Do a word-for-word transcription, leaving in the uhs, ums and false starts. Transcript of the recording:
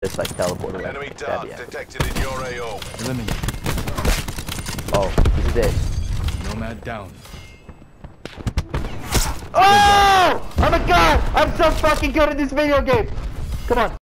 just like teleport away. Enemy That'd dart be epic. detected in your A O. Eliminate. Oh, this is it. Nomad down. Oh! Oh my god! I'm so fucking good at this video game! Come on.